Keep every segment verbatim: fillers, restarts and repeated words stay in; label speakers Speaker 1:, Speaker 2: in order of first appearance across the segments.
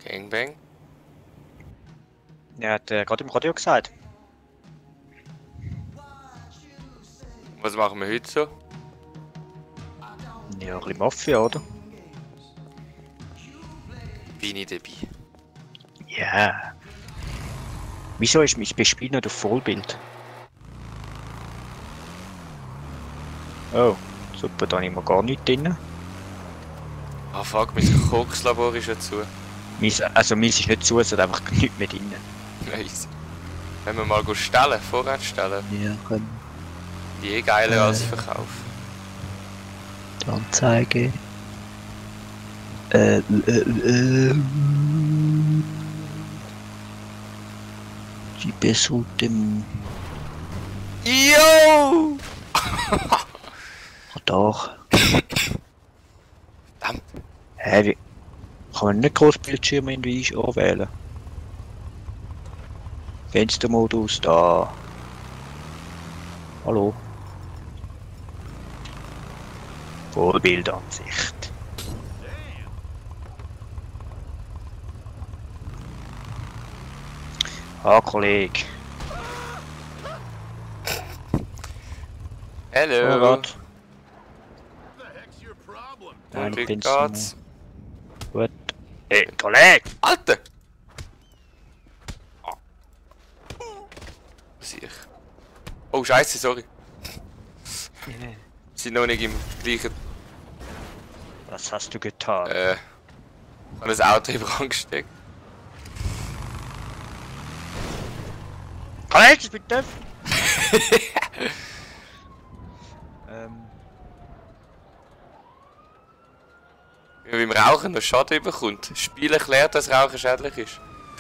Speaker 1: Gangbang.
Speaker 2: Ja, hat er gerade im Radio gesagt.
Speaker 1: Was machen wir heute so?
Speaker 2: Ja, ein bisschen Mafia, oder?
Speaker 1: Bin ich dabei.
Speaker 2: Ja. Yeah. Wieso ist mein Bespiel nicht auf Vollbild? Oh, super, da habe ich mal gar nichts drin.
Speaker 1: Ah fuck, mein Kokslabor ist ja zu.
Speaker 2: Meins, also meins ist nicht zu, es hat einfach nichts mehr drin.
Speaker 1: Nice. Wenn wir mal go stellen, Vorrat stellen.
Speaker 2: Ja, können.
Speaker 1: Die eh geiler
Speaker 2: Äh.
Speaker 1: als Verkauf.
Speaker 2: Die Anzeige. Äh, äh, äh. G P S-Route.
Speaker 1: Yo!
Speaker 2: Radar.
Speaker 1: Verdammt.
Speaker 2: Hä, wie? Kann man nicht Großbildschirme irgendwie anwählen? Fenstermodus, da. Hallo. Vollbildansicht. Ah, Kollege.
Speaker 1: Hallo.
Speaker 2: Oh Gott.
Speaker 1: Und
Speaker 2: Nein,
Speaker 1: wie
Speaker 2: ich bin's
Speaker 1: geht's?
Speaker 2: Gut. Ey, Kollege!
Speaker 1: Alter! Ah. Sieh ich. Oh Scheiße, sorry. Wir sind noch nicht im gleichen.
Speaker 2: Was hast du getan?
Speaker 1: Äh. Ich habe das Auto in Brand gesteckt.
Speaker 2: Kollege, ich bin doof! ähm.
Speaker 1: Wie man beim Rauchen noch Schaden bekommt. Das Spiel erklärt, dass Rauchen schädlich ist.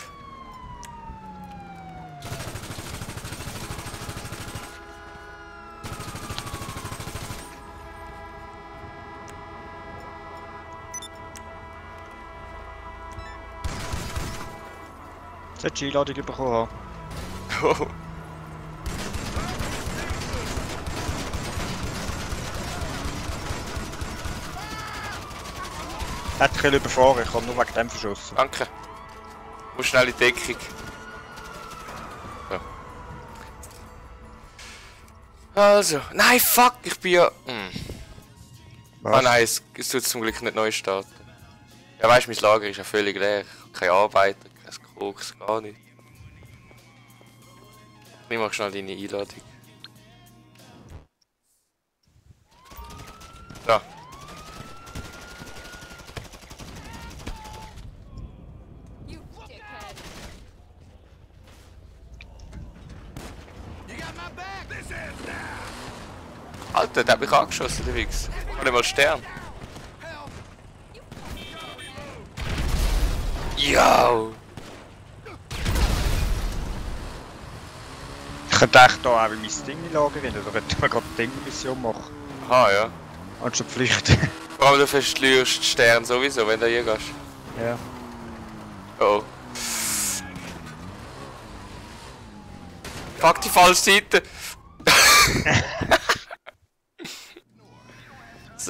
Speaker 2: Solltest du Einladung bekommen haben?
Speaker 1: Oh.
Speaker 2: Hätte ich können überfahren, ich habe nur wegen dem verschossen.
Speaker 1: Danke. Muss schnell in die Deckung. So. Also. Nein, fuck, ich bin ja. Hm. Ah nein, es, es tut zum Glück nicht neu starten. Ja weißt du, mein Lager ist ja völlig leer. Keine Arbeiter, kein Koks, gar nicht. Ich mach schnell deine Einladung. So. Alter, der hat mich angeschossen, der Wichs. Ich nicht mal Stern. Yo!
Speaker 2: Ich könnte echt hier auch in mein Ding lagern, oder könnte man gerade eine Ding-Mission machen.
Speaker 1: Aha, ja.
Speaker 2: Anstatt flüchten.
Speaker 1: Vor allem du verlierst Stern sowieso, wenn du hier gehst.
Speaker 2: Ja.
Speaker 1: Oh. Fuck die falsche Seite! So.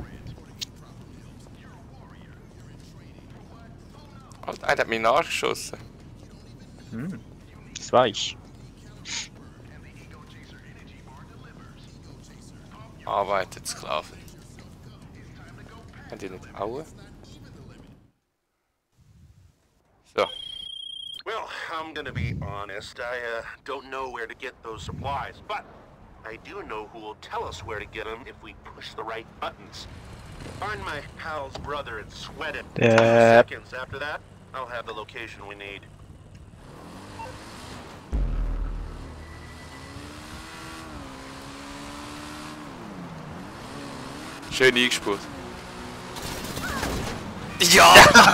Speaker 1: Alter, einer hat mich nachgeschossen.
Speaker 2: Hm. Das war ich.
Speaker 1: Arbeitet Sklaven. Kann die nicht hauen? So.
Speaker 3: Well, I'm gonna be honest. I uh, don't know where to get those supplies, but I do know who will tell us where to get them if we push the right buttons. Find my pal's brother and sweat it.
Speaker 2: Uh,
Speaker 3: Seconds after that, I'll have the location we need.
Speaker 1: Schön eingespurt. Ja!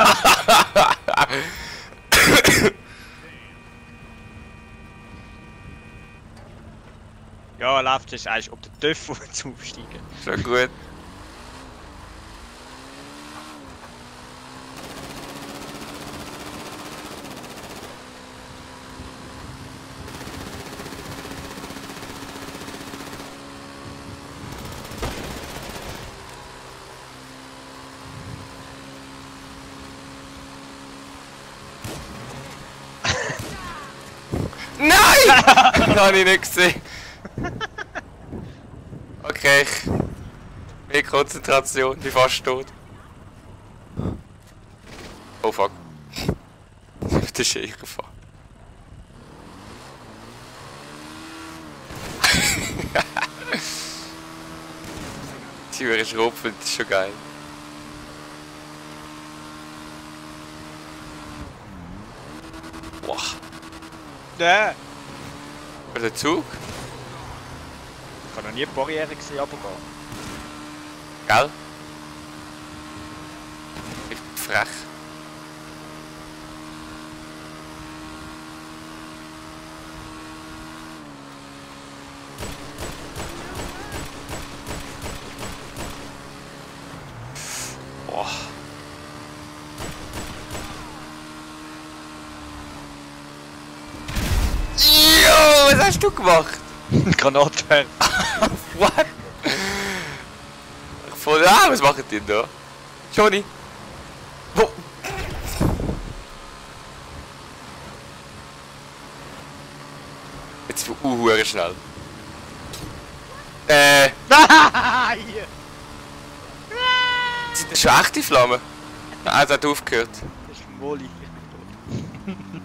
Speaker 2: Ja, läuft es eigentlich ob der Töpfer zu aufsteigen.
Speaker 1: Schon gut. Das habe ich nicht gesehen. Okay, ich... Mehr Konzentration, ich bin fast tot. Oh fuck. Das ist eh gefahren. Die Uhr ist rupfend, das ist schon geil. Boah.
Speaker 2: Nein!
Speaker 1: Oder der Zug?
Speaker 2: Ich habe noch nie die Barriere gesehen, aber gar.
Speaker 1: Gell? Ich bin frech. Boah. Jo, was hast du gemacht?
Speaker 2: Granatwerfer.
Speaker 1: What? Ich voll, ah, was macht ihr da? Johnny? Wo? Jetzt uh, schnell. Äh.
Speaker 2: Nein!
Speaker 1: Sind das schon echte Flammen? Ah, das hat aufgehört.
Speaker 2: Das ist Molly, ich bin tot.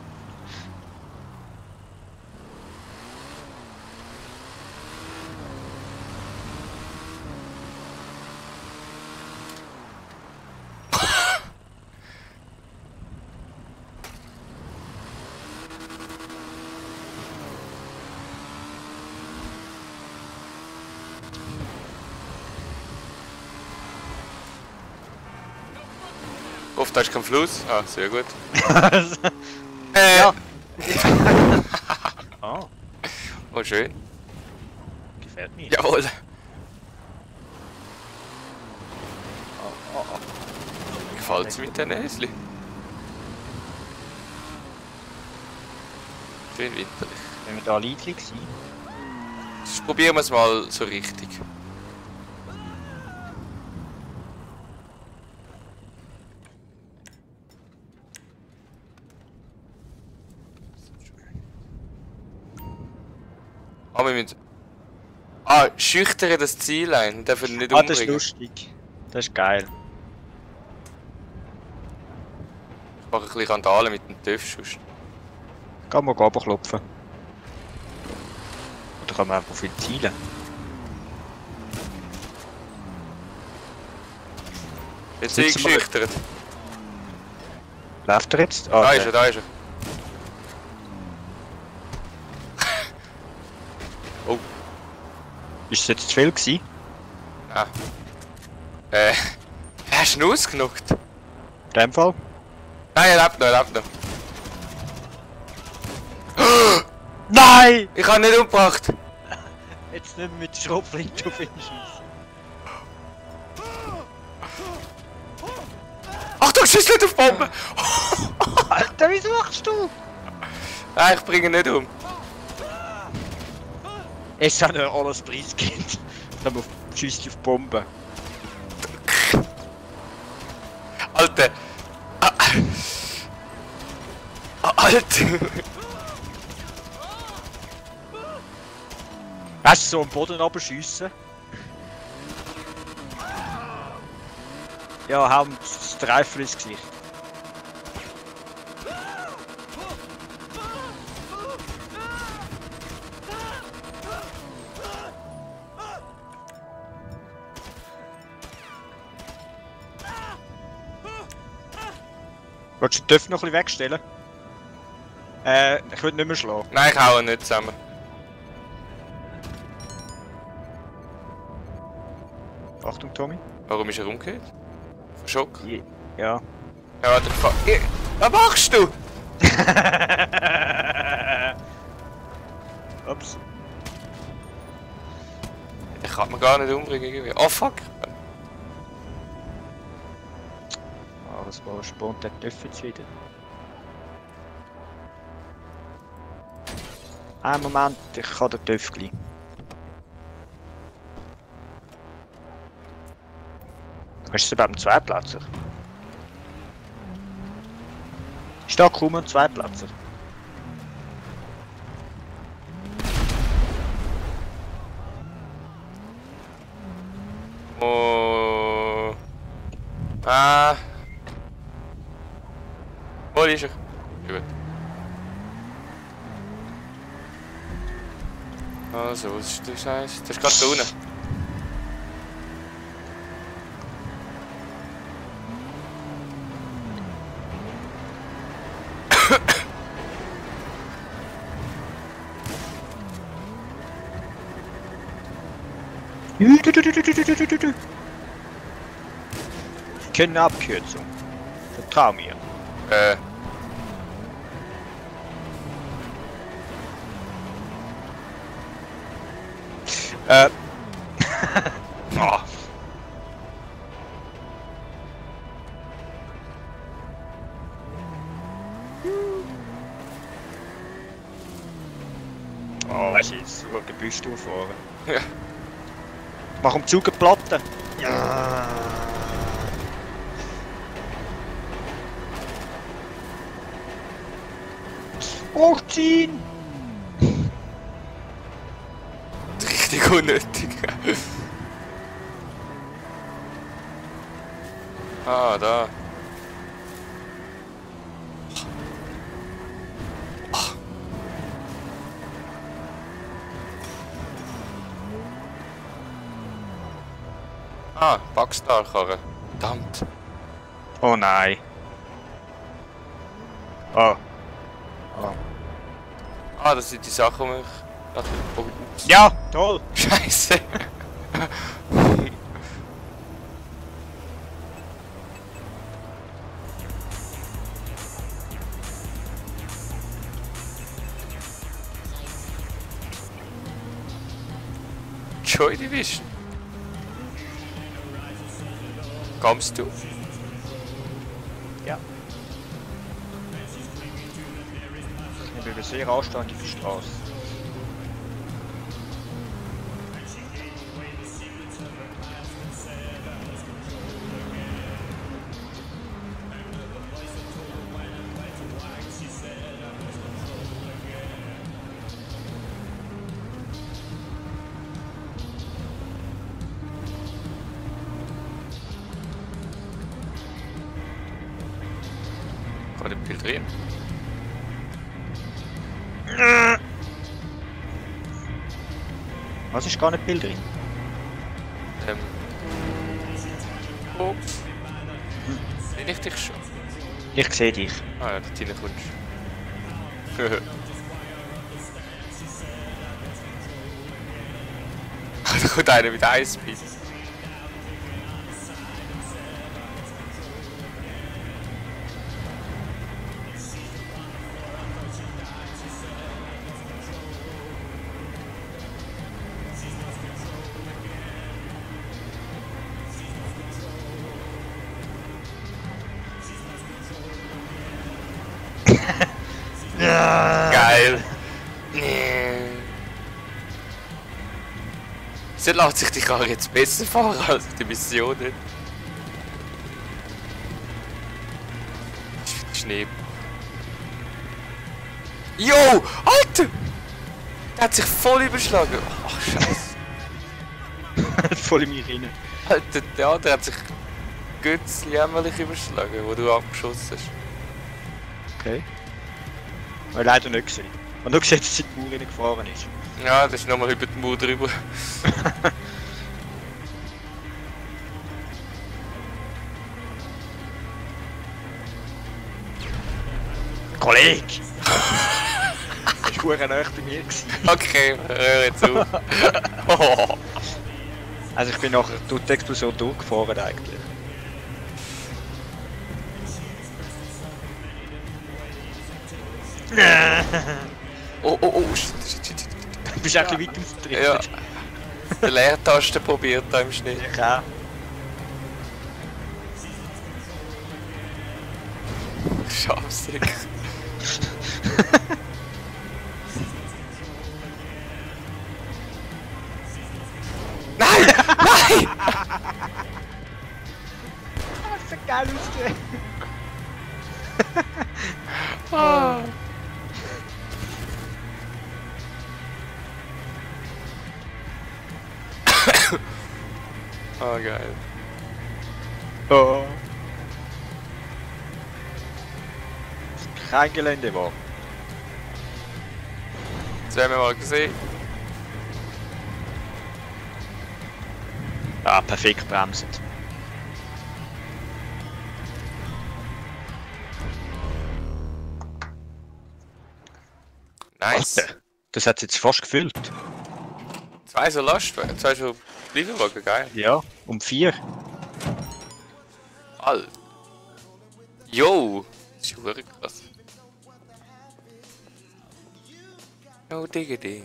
Speaker 1: Oft hast du keinen Fluss. Ah, sehr gut.
Speaker 2: äh.
Speaker 1: Äh.
Speaker 2: Ja. Oh,
Speaker 1: Oh, schön.
Speaker 2: gefällt mir.
Speaker 1: Jawohl.
Speaker 2: Oh, oh, oh.
Speaker 1: Gefällt's mit den Näsli? Schön winterlich.
Speaker 2: Wenn wir da Liedli gewesen.
Speaker 1: Sonst probieren wir es mal so richtig. Ah, wir müssen... Ah, schüchtern das Ziel ein, wir dürfen nicht
Speaker 2: Ah,
Speaker 1: umbringen.
Speaker 2: das ist lustig. Das ist geil.
Speaker 1: Ich mache ein bisschen Randale mit dem TÜV sonst.
Speaker 2: Kann man aber klopfen. Oder kann man einfach viel zielen.
Speaker 1: Jetzt bin ich
Speaker 2: Sitzen wir-
Speaker 1: geschüchtert.
Speaker 2: Läuft er jetzt?
Speaker 1: Da
Speaker 2: Ah,
Speaker 1: ist er, da ist er. Oh,
Speaker 2: Ist es jetzt zu viel gewesen?
Speaker 1: ah. Äh, hast du ihn ausgenockt?
Speaker 2: In dem Fall?
Speaker 1: Nein, er lebt noch, er lebt noch.
Speaker 2: Nein!
Speaker 1: Ich habe ihn nicht umgebracht.
Speaker 2: Jetzt nicht mehr mit der Schrotflinte auf ihn schießen.
Speaker 1: Achtung, schieß nicht auf Bomben!
Speaker 2: Alter, wieso machst du?
Speaker 1: Nein, ich bringe ihn nicht um.
Speaker 2: Es hat ja alles Preiskind. Aber schießt auf Bomben.
Speaker 1: Alter! Ah. Ah, Alter!
Speaker 2: Hast du so am Boden runterschiessen? Ja, haben das Dreifel ins Gesicht. Willst du den Töpf noch ein bisschen wegstellen? Äh, ich will nicht mehr schlagen.
Speaker 1: Nein, ich hau ihn nicht zusammen.
Speaker 2: Achtung, Tommy.
Speaker 1: Warum ist er umgekehrt? Schock?
Speaker 2: Ja.
Speaker 1: Ja, warte, ich fahr... Ich- Was machst du?
Speaker 2: Ups.
Speaker 1: Ich kann mich gar nicht umbringen irgendwie. Oh fuck!
Speaker 2: Ah, was war spannend, der Töpf jetzt wieder. Einen Moment, ich kann den Töpf gleich. Hast du es überhaupt einen Zweiplätzer? Ist da kaum ein Zweiplätzer?
Speaker 1: Oh. Ah. Wo ist er? Gut. Also, was ist das Scheiß? Das ist gerade da unten.
Speaker 2: Keine Abkürzung. Vertrau mir.
Speaker 1: Äh.
Speaker 2: Äh. Oh. Oh, was ist über den Büsch durchfahren?
Speaker 1: Ja.
Speaker 2: Mach um Zug eine Platte. Ja. Hochziehen!
Speaker 1: Richtig unnötig. Ah, da. Ah, Backstar-Karre. Verdammt.
Speaker 2: Oh nein. Oh. Oh.
Speaker 1: Ah, das sind die Sachen, die ich... Oh, ups.
Speaker 2: Ja, toll!
Speaker 1: Scheiße. Joy Division. Kommst du?
Speaker 2: Ja. Ich bin über sehr anständige Straße.
Speaker 1: Gerade im Bild drehen.
Speaker 2: Was ist gar nicht Bild drin?
Speaker 1: Ähm. Ups. Sehe ich dich schon?
Speaker 2: Ich sehe dich.
Speaker 1: Ah ja, da hinten kommst du. Da kommt einer mit Eisbein.
Speaker 2: Ja.
Speaker 1: Geil. Nee. So lässt sich die Karre jetzt besser fahren als die Missionen. Schnee. Jo! Alter! Der hat sich voll überschlagen. Ach, Scheiße.
Speaker 2: Voll in mich rein.
Speaker 1: Alter, der andere hat sich gützli jämmerlich überschlagen, wo du abgeschossen hast.
Speaker 2: Okay. Aber leider nicht gesehen. Und nur gesehen, dass sie die Mauer reingefahren ist.
Speaker 1: Ja, das ist nochmal über die Mauer drüber.
Speaker 2: Kollege! Das war verdammt nahe bei mir.
Speaker 1: Okay, hör jetzt auf. Oh.
Speaker 2: Also ich bin nachher durch die Explosion durchgefahren eigentlich.
Speaker 1: Oh, oh, oh, shit, shit, shit, shit.
Speaker 2: Du bist auch ein bisschen weit ausgedrückt.
Speaker 1: Ja. Die Leertaste probiert da im Schnee.
Speaker 2: Ich auch.
Speaker 1: Schafsig. Nein! Nein!
Speaker 2: Das sieht geil aus.
Speaker 1: Ah. Oh, geil.
Speaker 2: Oh. Kein Gelände war.
Speaker 1: Das haben wir mal gesehen.
Speaker 2: Ah, perfekt bremsen.
Speaker 1: Nice.
Speaker 2: Alter, das hat jetzt fast gefüllt.
Speaker 1: Zwei so Lastwagen, zwei so Lieferwagen, geil.
Speaker 2: Ja, um vier.
Speaker 1: All. Yo! Das ist ja wirklich krass. Oh, diggity.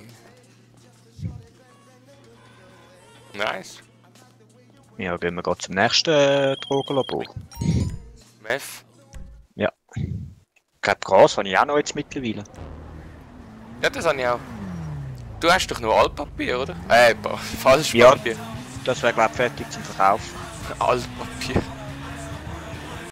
Speaker 1: Nice.
Speaker 2: Ja, gehen wir gerade zum nächsten äh, Drogenlabor.
Speaker 1: Meth.
Speaker 2: Ja. Ich glaube, Gras habe ich auch noch jetzt mittlerweile.
Speaker 1: Ja, das habe ich auch. Du hast doch nur Altpapier, oder? Äh, falsch
Speaker 2: Ja.
Speaker 1: Papier.
Speaker 2: Das wäre, glaube ich, fertig zum Verkauf.
Speaker 1: Altpapier.